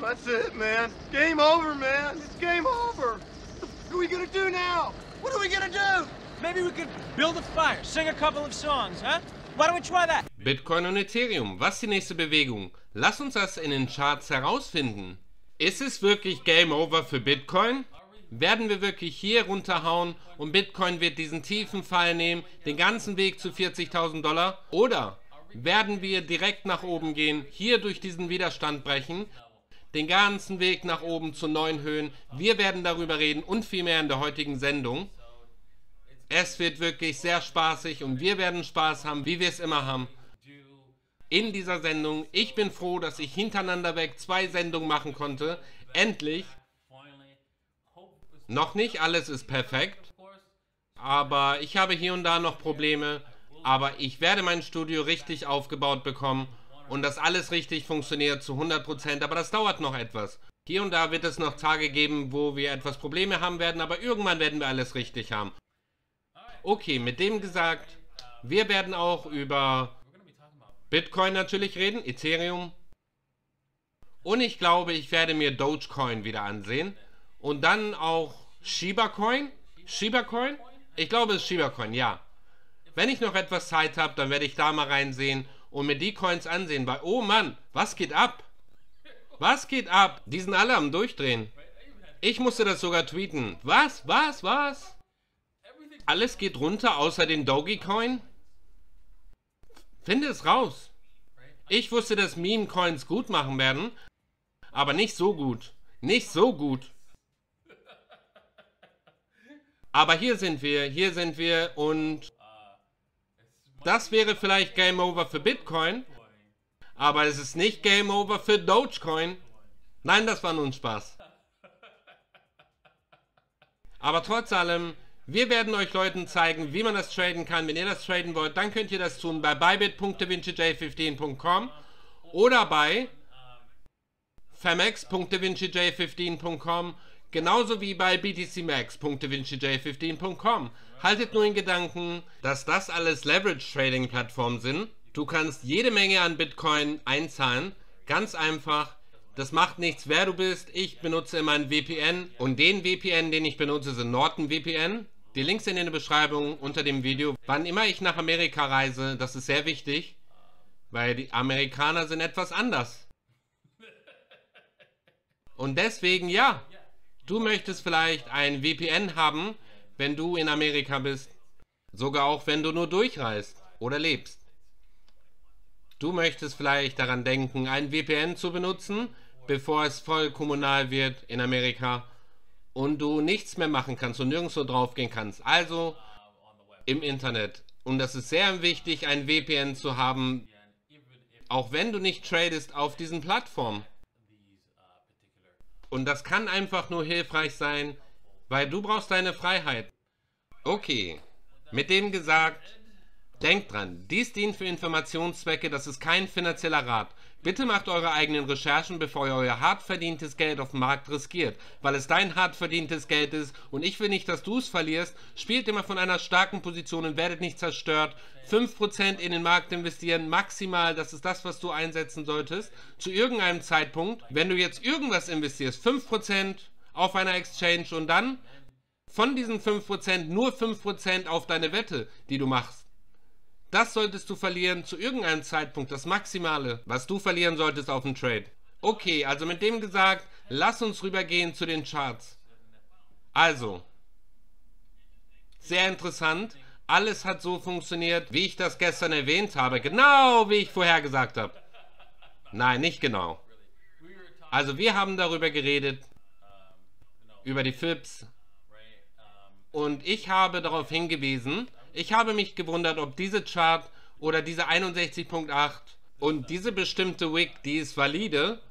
That's it, man. Game over, man. It's game over. What are we gonna do now? What are we gonna do? Maybe we could build a fire, sing a couple of songs, huh? Why don't we try that? Bitcoin und Ethereum, was ist die nächste Bewegung? Lass uns das in den Charts herausfinden. Ist es wirklich Game Over für Bitcoin? Werden wir wirklich hier runterhauen und Bitcoin wird diesen tiefen Fall nehmen, den ganzen Weg zu 40.000 $? Oder werden wir direkt nach oben gehen, hier durch diesen Widerstand brechen, den ganzen Weg nach oben zu neuen Höhen? Wir werden darüber reden und viel mehr in der heutigen Sendung. Es wird wirklich sehr spaßig und wir werden Spaß haben, wie wir es immer haben. In dieser Sendung. Ich bin froh, dass ich hintereinander weg 2 Sendungen machen konnte. Endlich. Noch nicht alles ist perfekt. Aber ich habe hier und da noch Probleme. Aber ich werde mein Studio richtig aufgebaut bekommen. Und das alles richtig funktioniert zu 100%. Aber das dauert noch etwas. Hier und da wird es noch Tage geben, wo wir etwas Probleme haben werden. Aber irgendwann werden wir alles richtig haben. Okay, mit dem gesagt, wir werden auch über Bitcoin natürlich reden, Ethereum. Und ich glaube, ich werde mir Dogecoin wieder ansehen. Und dann auch Shiba Coin. Shiba Coin? Ich glaube, es ist Shiba Coin, ja. Wenn ich noch etwas Zeit habe, dann werde ich da mal reinsehen und mir die Coins ansehen. Weil, oh Mann, was geht ab? Was geht ab? Die sind alle am Durchdrehen. Ich musste das sogar tweeten. Was? Alles geht runter, außer den Dogecoin? Finde es raus. Ich wusste, dass Meme-Coins gut machen werden, aber nicht so gut. Nicht so gut. Aber hier sind wir und das wäre vielleicht Game Over für Bitcoin, aber es ist nicht Game Over für Dogecoin. Nein, das war nur ein Spaß. Aber trotz allem, wir werden euch Leuten zeigen, wie man das traden kann. Wenn ihr das traden wollt, dann könnt ihr das tun bei bybit.davincij15.com oder bei famex.davincij15.com, genauso wie bei btcmax.davincij15.com. Haltet nur in Gedanken, dass das alles Leverage-Trading-Plattformen sind. Du kannst jede Menge an Bitcoin einzahlen, ganz einfach. Das macht nichts, wer du bist. Ich benutze immer ein VPN und den VPN, den ich benutze, sind NordVPN. Die Links sind in der Beschreibung unter dem Video. Wann immer ich nach Amerika reise, das ist sehr wichtig, weil die Amerikaner sind etwas anders. Und deswegen, ja, du möchtest vielleicht ein VPN haben, wenn du in Amerika bist. Sogar auch, wenn du nur durchreist oder lebst. Du möchtest vielleicht daran denken, ein VPN zu benutzen, bevor es voll kommunal wird in Amerika und du nichts mehr machen kannst und nirgendwo drauf gehen kannst. Also im Internet. Und das ist sehr wichtig, ein VPN zu haben, auch wenn du nicht tradest auf diesen Plattformen. Und das kann einfach nur hilfreich sein, weil du brauchst deine Freiheit. Okay, mit dem gesagt, denkt dran, dies dient für Informationszwecke, das ist kein finanzieller Rat. Bitte macht eure eigenen Recherchen, bevor ihr euer hart verdientes Geld auf dem Markt riskiert, weil es dein hart verdientes Geld ist und ich will nicht, dass du es verlierst. Spielt immer von einer starken Position und werdet nicht zerstört. 5% in den Markt investieren, maximal, das ist das, was du einsetzen solltest, zu irgendeinem Zeitpunkt. Wenn du jetzt irgendwas investierst, 5% auf einer Exchange und dann von diesen 5% nur 5% auf deine Wette, die du machst. Das solltest du verlieren zu irgendeinem Zeitpunkt, das Maximale, was du verlieren solltest auf dem Trade. Okay, also mit dem gesagt, lass uns rübergehen zu den Charts. Also, sehr interessant, alles hat so funktioniert, wie ich das gestern erwähnt habe, genau wie ich vorher gesagt habe. Nein, nicht genau. Also wir haben darüber geredet, über die FIBs, und ich habe darauf hingewiesen, ich habe mich gewundert, ob diese Chart oder diese 61.8 und diese bestimmte Wick, die ist valide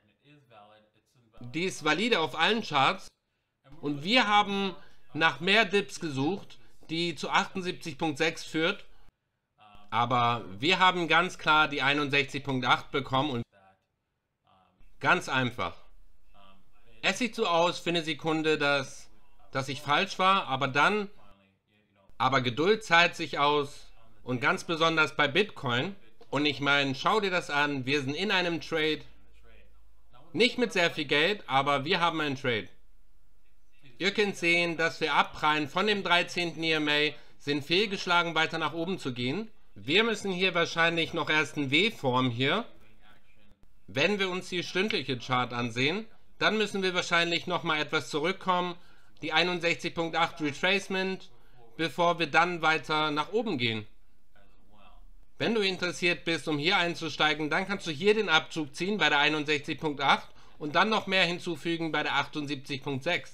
auf allen Charts und wir haben nach mehr Dips gesucht, die zu 78.6 führt, aber wir haben ganz klar die 61.8 bekommen und ganz einfach. Es sieht so aus für eine Sekunde, dass ich falsch war, aber Geduld zahlt sich aus und ganz besonders bei Bitcoin. Und ich meine, schau dir das an, wir sind in einem Trade Nicht mit sehr viel Geld, aber wir haben einen Trade. Ihr könnt sehen, dass wir abprallen von dem 13. EMA, sind fehlgeschlagen, weiter nach oben zu gehen. Wir müssen hier wahrscheinlich noch erst eine W-Form hier. Wenn wir uns die stündliche Chart ansehen, dann müssen wir wahrscheinlich nochmal etwas zurückkommen, die 61.8 Retracement, bevor wir dann weiter nach oben gehen. Wenn du interessiert bist, um hier einzusteigen, dann kannst du hier den Abzug ziehen bei der 61.8 und dann noch mehr hinzufügen bei der 78.6.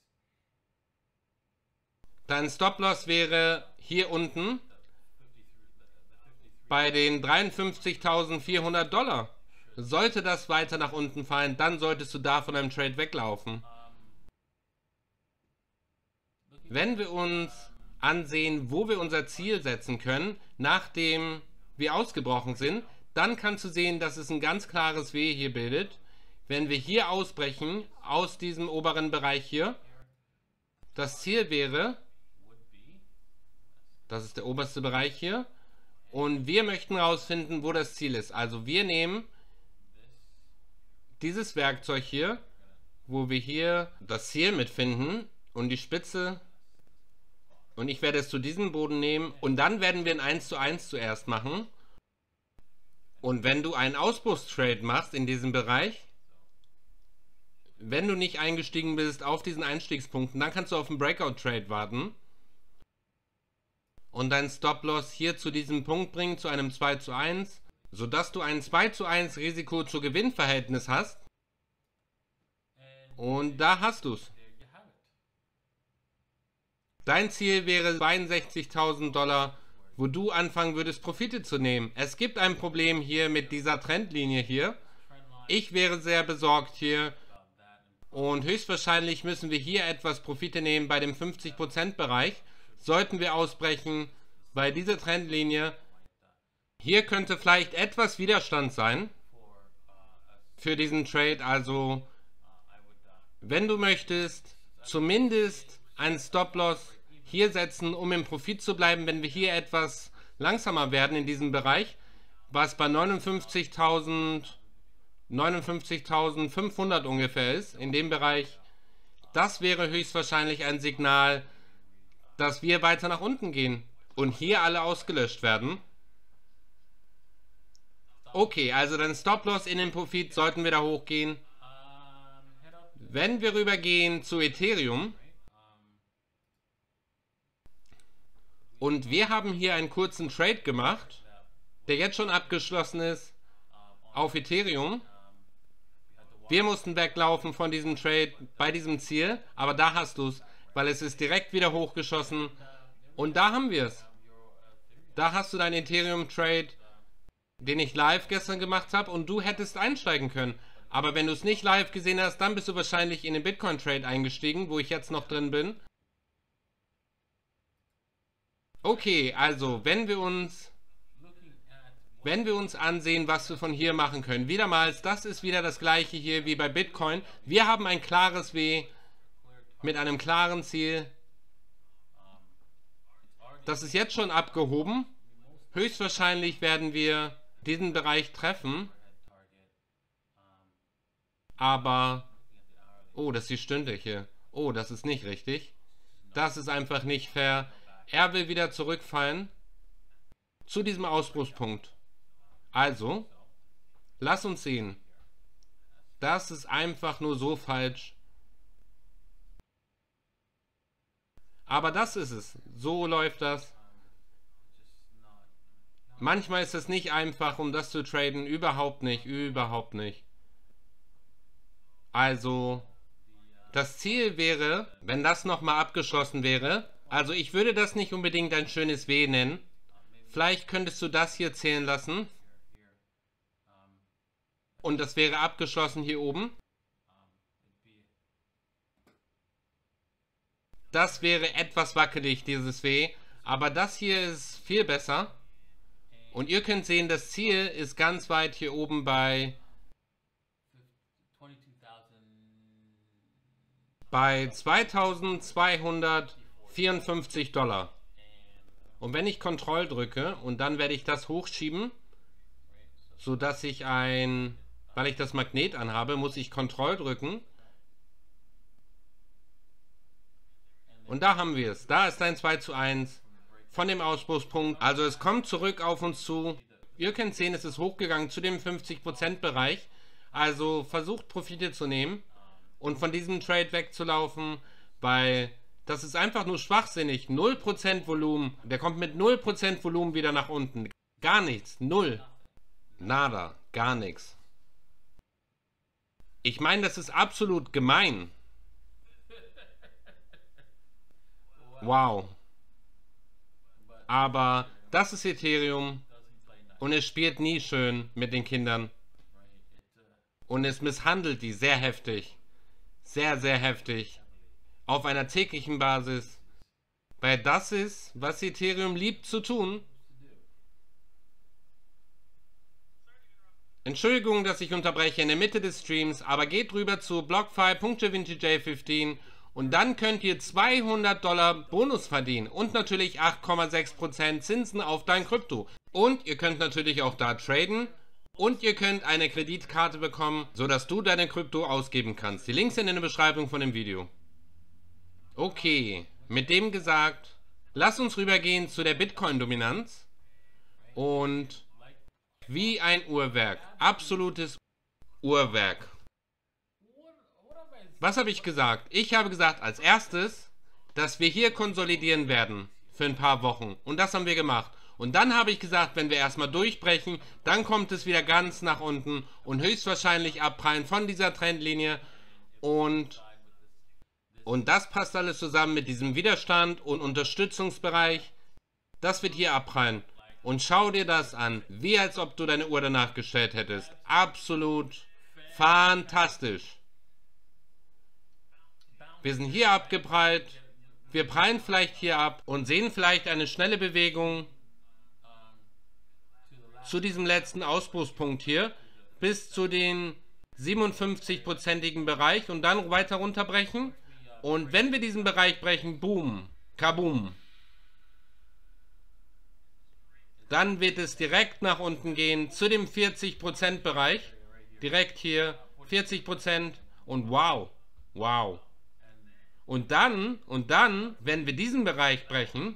Dein Stop-Loss wäre hier unten bei den 53.400 $. Sollte das weiter nach unten fallen, dann solltest du da von einem Trade weglaufen. Wenn wir uns ansehen, wo wir unser Ziel setzen können, nachdem wir ausgebrochen sind, dann kannst du sehen, dass es ein ganz klares W hier bildet. Wenn wir hier ausbrechen, aus diesem oberen Bereich hier, das Ziel wäre, das ist der oberste Bereich hier, und wir möchten herausfinden, wo das Ziel ist. Also wir nehmen dieses Werkzeug hier, wo wir hier das Ziel mitfinden und die Spitze, und ich werde es zu diesem Boden nehmen und dann werden wir ein 1:1 zuerst machen. Und wenn du einen Ausbruchstrade machst in diesem Bereich, wenn du nicht eingestiegen bist auf diesen Einstiegspunkten, dann kannst du auf einen Breakout-Trade warten und deinen Stop-Loss hier zu diesem Punkt bringen, zu einem 2:1, sodass du ein 2:1 Risiko zu Gewinnverhältnis hast. Und da hast du es. Dein Ziel wäre 62.000 $, wo du anfangen würdest, Profite zu nehmen. Es gibt ein Problem hier mit dieser Trendlinie hier. Ich wäre sehr besorgt hier. Und höchstwahrscheinlich müssen wir hier etwas Profite nehmen bei dem 50% Bereich. Sollten wir ausbrechen bei dieser Trendlinie. Hier könnte vielleicht etwas Widerstand sein für diesen Trade. Also, wenn du möchtest, zumindest einen Stop-Loss hier setzen, um im Profit zu bleiben, wenn wir hier etwas langsamer werden in diesem Bereich, was bei 59.500 ungefähr ist, in dem Bereich, das wäre höchstwahrscheinlich ein Signal, dass wir weiter nach unten gehen und hier alle ausgelöscht werden. Okay, also dann Stop-Loss in den Profit sollten wir da hochgehen. Wenn wir rübergehen zu Ethereum, und wir haben hier einen kurzen Trade gemacht, der jetzt schon abgeschlossen ist, auf Ethereum. Wir mussten weglaufen von diesem Trade bei diesem Ziel, aber da hast du es, weil es ist direkt wieder hochgeschossen. Und da haben wir es. Da hast du deinen Ethereum-Trade, den ich live gestern gemacht habe, und du hättest einsteigen können. Aber wenn du es nicht live gesehen hast, dann bist du wahrscheinlich in den Bitcoin-Trade eingestiegen, wo ich jetzt noch drin bin. Okay, also wenn wir uns ansehen, was wir von hier machen können. Wiedermals, das ist wieder das gleiche hier wie bei Bitcoin. Wir haben ein klares W mit einem klaren Ziel. Das ist jetzt schon abgehoben. Höchstwahrscheinlich werden wir diesen Bereich treffen. Aber, oh, das ist die stündliche. Oh, das ist nicht richtig. Das ist einfach nicht fair. Er will wieder zurückfallen zu diesem Ausbruchspunkt. Also, lass uns sehen. Das ist einfach nur so falsch. Aber das ist es. So läuft das. Manchmal ist es nicht einfach, um das zu traden. Überhaupt nicht. Überhaupt nicht. Also, das Ziel wäre, wenn das nochmal abgeschlossen wäre, also ich würde das nicht unbedingt ein schönes W nennen. Vielleicht könntest du das hier zählen lassen. Und das wäre abgeschlossen hier oben. Das wäre etwas wackelig, dieses W. Aber das hier ist viel besser. Und ihr könnt sehen, das Ziel ist ganz weit hier oben bei 2254 $. Und wenn ich Ctrl drücke und dann werde ich das hochschieben, sodass ich ein weil ich das Magnet anhabe, muss ich Ctrl drücken. Und da haben wir es. Da ist ein 2:1 von dem Ausbruchspunkt. Also es kommt zurück auf uns zu. Ihr könnt sehen, es ist hochgegangen zu dem 50% Bereich. Also versucht Profite zu nehmen und von diesem Trade wegzulaufen, weil das ist einfach nur schwachsinnig. 0% Volumen. Der kommt mit 0% Volumen wieder nach unten. Gar nichts. Null. Nada. Gar nichts. Ich meine, das ist absolut gemein. Wow. Aber das ist Ethereum und es spielt nie schön mit den Kindern. Und es misshandelt die sehr heftig. Sehr, sehr heftig. Auf einer täglichen Basis. Weil das ist, was Ethereum liebt zu tun. Entschuldigung, dass ich unterbreche in der Mitte des Streams, aber geht rüber zu blockfi.davintij15 und dann könnt ihr $200 Bonus verdienen und natürlich 8,6% Zinsen auf dein Krypto. Und ihr könnt natürlich auch da traden und ihr könnt eine Kreditkarte bekommen, sodass du deine Krypto ausgeben kannst. Die Links sind in der Beschreibung von dem Video. Okay, mit dem gesagt, lass uns rübergehen zu der Bitcoin-Dominanz und wie ein Uhrwerk, absolutes Uhrwerk. Was habe ich gesagt? Ich habe gesagt als erstes, dass wir hier konsolidieren werden für ein paar Wochen. Und das haben wir gemacht. Und dann habe ich gesagt, wenn wir erstmal durchbrechen, dann kommt es wieder ganz nach unten und höchstwahrscheinlich abprallen von dieser Trendlinie. Und das passt alles zusammen mit diesem Widerstand und Unterstützungsbereich. Das wird hier abprallen. Und schau dir das an, wie als ob du deine Uhr danach gestellt hättest. Absolut fantastisch. Wir sind hier abgeprallt, wir prallen vielleicht hier ab und sehen vielleicht eine schnelle Bewegung zu diesem letzten Ausbruchspunkt hier, bis zu den 57%igen Bereich und dann weiter runterbrechen. Und wenn wir diesen Bereich brechen, boom, kaboom, dann wird es direkt nach unten gehen zu dem 40% Bereich. Direkt hier 40% und wow, wow. Und dann, wenn wir diesen Bereich brechen,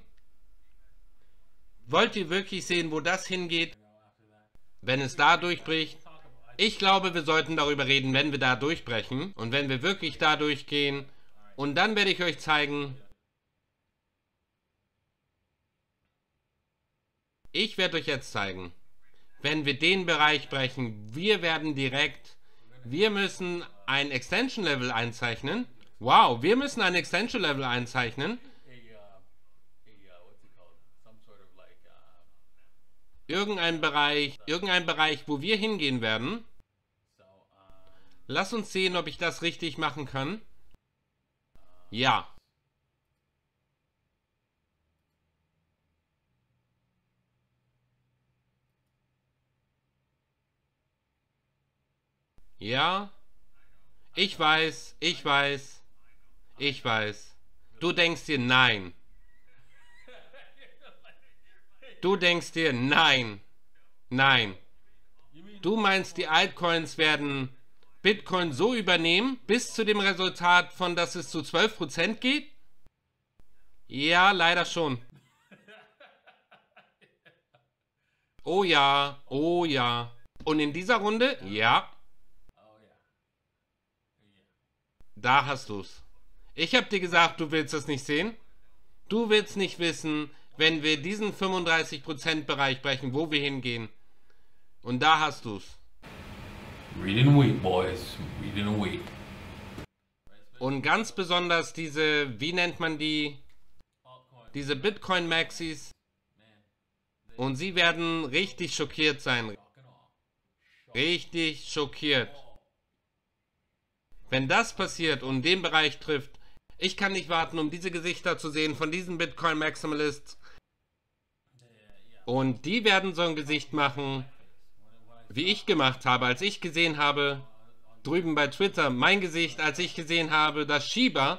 wollt ihr wirklich sehen, wo das hingeht, wenn es da durchbricht? Ich glaube, wir sollten darüber reden, wenn wir da durchbrechen und wenn wir wirklich da durchgehen. Und dann werde ich euch zeigen, ich werde euch jetzt zeigen, wenn wir den Bereich brechen, wir müssen ein Extension Level einzeichnen. Wow, wir müssen ein Extension Level einzeichnen. Irgendein Bereich, wo wir hingehen werden. Lass uns sehen, ob ich das richtig machen kann. Ja. Ja. Ich weiß. Du denkst dir nein. Du denkst dir nein. Nein. Du meinst, die Altcoins werden Bitcoin so übernehmen, bis zu dem Resultat von, dass es zu 12% geht? Ja, leider schon. Oh ja, oh ja. Und in dieser Runde? Ja. Da hast du's. Ich habe dir gesagt, du willst es nicht sehen. Du willst nicht wissen, wenn wir diesen 35% Bereich brechen, wo wir hingehen. Und da hast du's. Read and wait, boys. Read and wait. Und ganz besonders diese, wie nennt man die? Diese Bitcoin Maxis. Und sie werden richtig schockiert sein. Richtig schockiert. Wenn das passiert und den Bereich trifft, ich kann nicht warten, um diese Gesichter zu sehen von diesen Bitcoin Maximalists. Und die werden so ein Gesicht machen, wie ich gemacht habe, als ich gesehen habe, drüben bei Twitter, mein Gesicht, als ich gesehen habe, dass Shiba,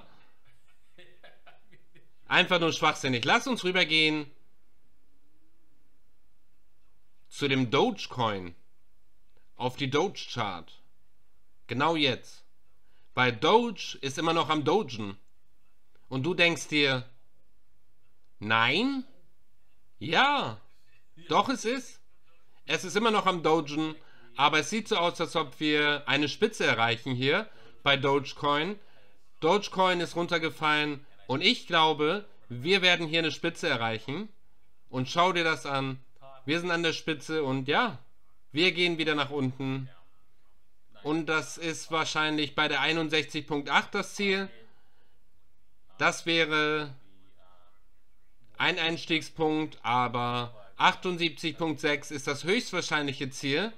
einfach nur schwachsinnig. Lass uns rübergehen zu dem Dogecoin. auf die Doge Chart. Genau jetzt. Weil Doge ist immer noch am Dogen. Und du denkst dir, nein? Ja, doch es ist. Es ist immer noch am Dogen, aber es sieht so aus, als ob wir eine Spitze erreichen hier bei Dogecoin. Dogecoin ist runtergefallen und ich glaube, wir werden hier eine Spitze erreichen. Und schau dir das an. Wir sind an der Spitze und ja, wir gehen wieder nach unten. Und das ist wahrscheinlich bei der 61.8 das Ziel. Das wäre ein Einstiegspunkt, aber 78.6 ist das höchstwahrscheinliche Ziel,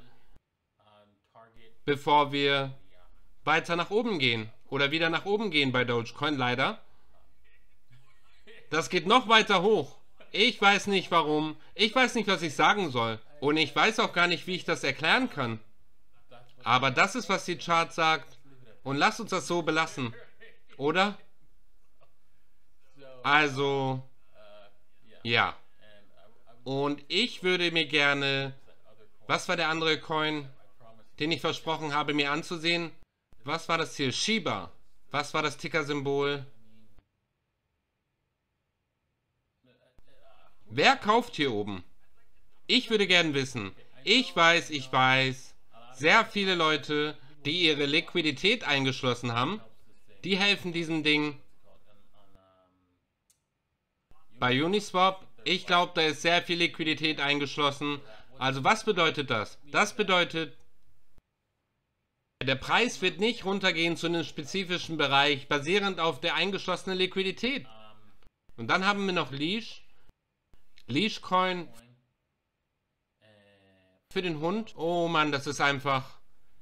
bevor wir weiter nach oben gehen. Oder wieder nach oben gehen bei Dogecoin, leider. Das geht noch weiter hoch. Ich weiß nicht warum. Ich weiß nicht, was ich sagen soll. Und ich weiß auch gar nicht, wie ich das erklären kann. Aber das ist, was die Chart sagt. Und lasst uns das so belassen. Oder? Also, ja. Und ich würde mir gerne... Was war der andere Coin, den ich versprochen habe, mir anzusehen? Was war das hier? Shiba. Was war das Ticker-Symbol? Wer kauft hier oben? Ich würde gern wissen. Ich weiß, sehr viele Leute, die ihre Liquidität eingeschlossen haben, die helfen diesem Ding. Bei Uniswap, ich glaube, da ist sehr viel Liquidität eingeschlossen. Also was bedeutet das? Das bedeutet, der Preis wird nicht runtergehen zu einem spezifischen Bereich, basierend auf der eingeschlossenen Liquidität. Und dann haben wir noch Leash. Leashcoin für den Hund. Oh Mann, das ist einfach...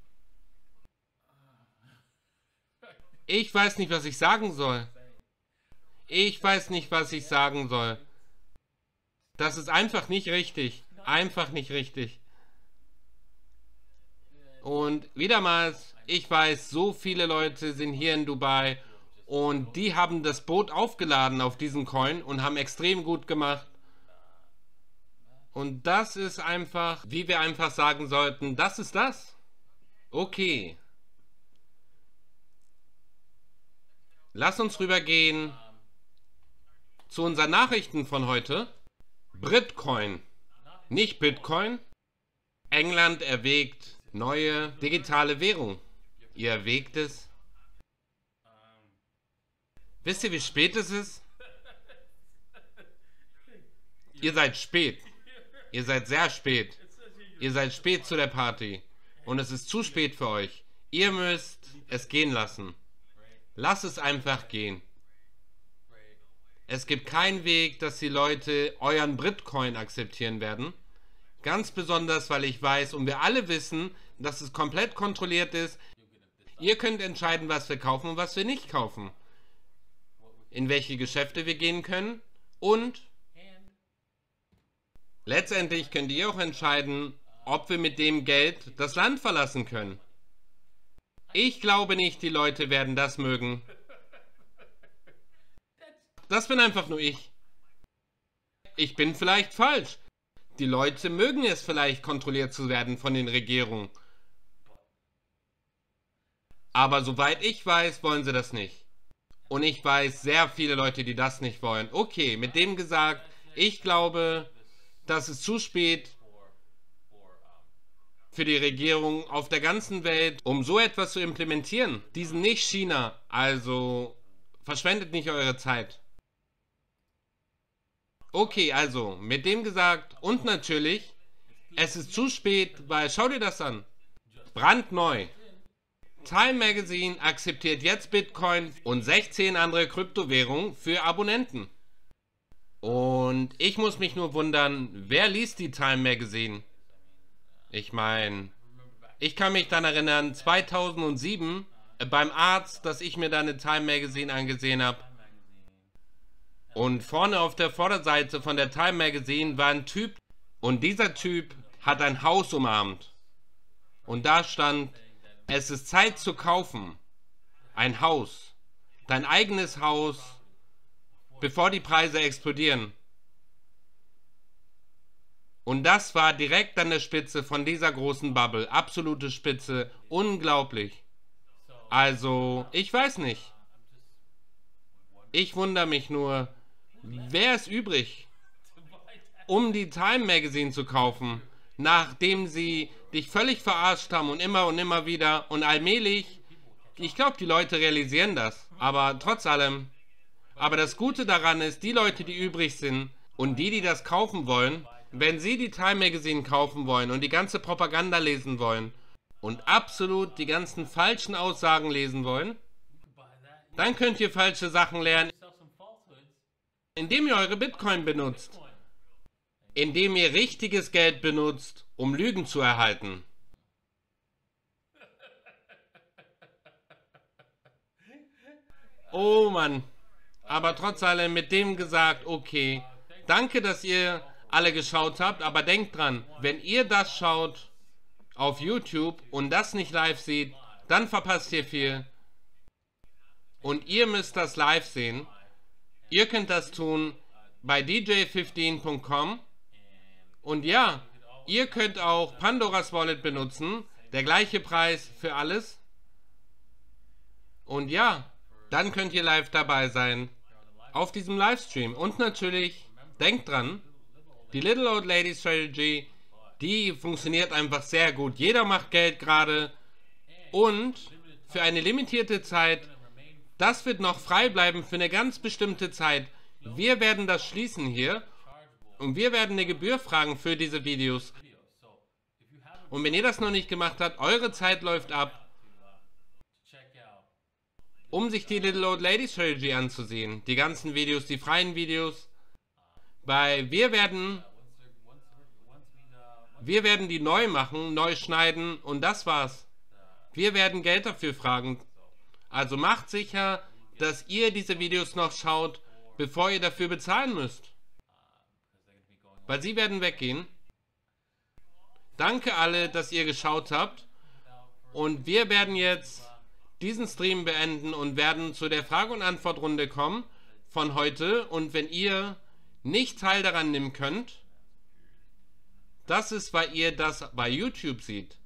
Ich weiß nicht, was ich sagen soll. Ich weiß nicht, was ich sagen soll. Das ist einfach nicht richtig. Einfach nicht richtig. Und wiedermals, ich weiß, so viele Leute sind hier in Dubai und die haben das Boot aufgeladen auf diesen Coin und haben extrem gut gemacht. Und das ist einfach, wie wir einfach sagen sollten, das ist das. Okay. Lass uns rübergehen zu unseren Nachrichten von heute. Britcoin, nicht Bitcoin. England erwägt neue digitale Währung. Ihr erwägt es. Wisst ihr, wie spät es ist? Ihr seid spät. Ihr seid sehr spät. Ihr seid spät zu der Party. Und es ist zu spät für euch. Ihr müsst es gehen lassen. Lasst es einfach gehen. Es gibt keinen Weg, dass die Leute euren Britcoin akzeptieren werden. Ganz besonders, weil ich weiß und wir alle wissen, dass es komplett kontrolliert ist. Ihr könnt entscheiden, was wir kaufen und was wir nicht kaufen. In welche Geschäfte wir gehen können. Und letztendlich könnt ihr auch entscheiden, ob wir mit dem Geld das Land verlassen können. Ich glaube nicht, die Leute werden das mögen. Das bin einfach nur ich. Ich bin vielleicht falsch. Die Leute mögen es vielleicht, kontrolliert zu werden von den Regierungen. Aber soweit ich weiß, wollen sie das nicht. Und ich weiß sehr viele Leute, die das nicht wollen. Okay, mit dem gesagt, ich glaube, dass es zu spät für die Regierung auf der ganzen Welt, um so etwas zu implementieren. Diesen nicht China, also verschwendet nicht eure Zeit. Okay, also, mit dem gesagt, und natürlich, es ist zu spät, weil, schau dir das an, brandneu. Time Magazine akzeptiert jetzt Bitcoin und 16 andere Kryptowährungen für Abonnenten. Und ich muss mich nur wundern, wer liest die Time Magazine? Ich meine, ich kann mich dann erinnern, 2007, beim Arzt, dass ich mir da eine Time Magazine angesehen habe. Und vorne auf der Vorderseite von der Time Magazine war ein Typ. Und dieser Typ hat ein Haus umarmt. Und da stand, es ist Zeit zu kaufen. Ein Haus. Dein eigenes Haus, bevor die Preise explodieren. Und das war direkt an der Spitze von dieser großen Bubble. Absolute Spitze. Unglaublich. Also, ich weiß nicht. Ich wundere mich nur, wer ist übrig, um die Time Magazine zu kaufen, nachdem sie dich völlig verarscht haben und immer wieder und allmählich, ich glaube, die Leute realisieren das, aber trotz allem. Aber das Gute daran ist, die Leute, die übrig sind und die das kaufen wollen, wenn sie die Time Magazine kaufen wollen und die ganze Propaganda lesen wollen und absolut die ganzen falschen Aussagen lesen wollen, dann könnt ihr falsche Sachen lernen, indem ihr eure Bitcoin benutzt. Indem ihr richtiges Geld benutzt, um Lügen zu erhalten. Oh Mann. Aber trotz allem mit dem gesagt, okay. Danke, dass ihr alle geschaut habt, aber denkt dran, wenn ihr das schaut auf YouTube und das nicht live seht, dann verpasst ihr viel. Und ihr müsst das live sehen. Ihr könnt das tun bei dj15.com. Und ja, ihr könnt auch Pandoras Wallet benutzen. Der gleiche Preis für alles. Und ja, dann könnt ihr live dabei sein. Auf diesem Livestream. Und natürlich, denkt dran, die Little Old Lady Strategy, die funktioniert einfach sehr gut. Jeder macht Geld gerade. Und für eine limitierte Zeit, das wird noch frei bleiben für eine ganz bestimmte Zeit. Wir werden das schließen hier. Und wir werden eine Gebühr fragen für diese Videos. Und wenn ihr das noch nicht gemacht habt, eure Zeit läuft ab, um sich die Little Old Lady Strategy anzusehen. Die ganzen Videos, die freien Videos. Weil wir werden die neu machen, neu schneiden und das war's. Wir werden Geld dafür fragen. Also macht sicher, dass ihr diese Videos noch schaut, bevor ihr dafür bezahlen müsst. Weil sie werden weggehen. Danke alle, dass ihr geschaut habt. Und wir werden jetzt diesen Stream beenden und werden zu der Frage- und Antwortrunde kommen von heute. Und wenn ihr nicht teil daran nehmen könnt, das ist, weil ihr das bei YouTube seht.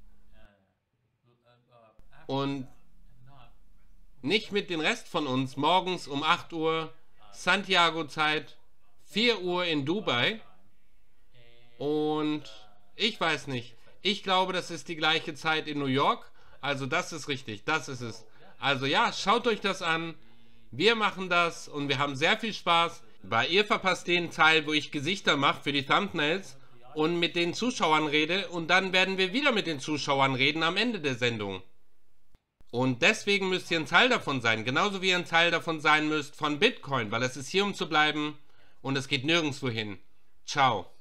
Und nicht mit dem Rest von uns morgens um 8 Uhr Santiago-Zeit, 4 Uhr in Dubai. Und ich weiß nicht. Ich glaube, das ist die gleiche Zeit in New York. Also das ist richtig, das ist es. Also ja, schaut euch das an. Wir machen das und wir haben sehr viel Spaß. Weil ihr verpasst den Teil, wo ich Gesichter mache für die Thumbnails und mit den Zuschauern rede. Und dann werden wir wieder mit den Zuschauern reden am Ende der Sendung. Und deswegen müsst ihr ein Teil davon sein. Genauso wie ihr ein Teil davon sein müsst von Bitcoin. Weil es ist hier, um zu bleiben und es geht nirgendwo hin. Ciao.